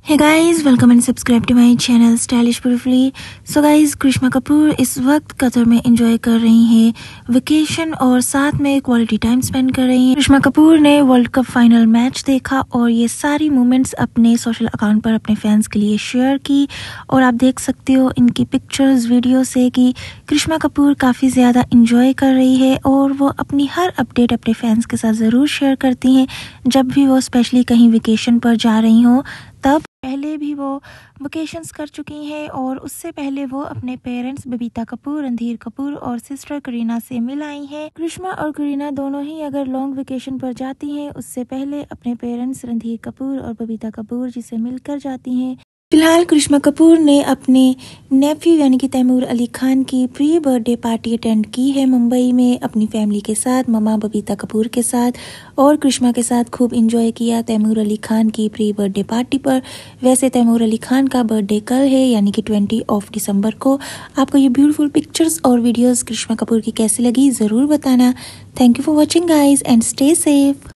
Hey guys, welcome and subscribe to my channel stylish beautifully. So guys, Karishma Kapoor इस वक्त Qatar में enjoy कर रही हैं वेकेशन और साथ में क्वालिटी टाइम स्पेंड कर रही हैं। करिश्मा कपूर ने वर्ल्ड कप फाइनल मैच देखा और ये सारी मोमेंट्स अपने सोशल अकाउंट पर अपने फैंस के लिए शेयर की। और आप देख सकते हो इनकी पिक्चर्स वीडियो से कि करिश्मा कपूर काफ़ी ज़्यादा इंजॉय कर रही है और वो अपनी हर अपडेट अपने फैंस के साथ ज़रूर शेयर करती हैं जब भी वो स्पेशली कहीं वेकेशन पर जा रही हो। तब पहले भी वो वेकेशंस कर चुकी हैं और उससे पहले वो अपने पेरेंट्स बबीता कपूर, रणधीर कपूर और सिस्टर करीना से मिल आई हैं। करिश्मा और करीना दोनों ही अगर लॉन्ग वेकेशन पर जाती हैं उससे पहले अपने पेरेंट्स रणधीर कपूर और बबीता कपूर जी से मिलकर जाती हैं। फिलहाल करिश्मा कपूर ने अपने नेफ्यू यानी कि तैमूर अली खान की प्री बर्थडे पार्टी अटेंड की है मुंबई में अपनी फैमिली के साथ, ममा बबीता कपूर के साथ और करिश्मा के साथ खूब इंजॉय किया तैमूर अली खान की प्री बर्थडे पार्टी पर। वैसे तैमूर अली खान का बर्थडे कल है यानी कि 20 दिसंबर को। आपको ये ब्यूटीफुल पिक्चर्स और वीडियोस करिश्मा कपूर की कैसी लगी ज़रूर बताना। Thank you for watching guys and stay safe.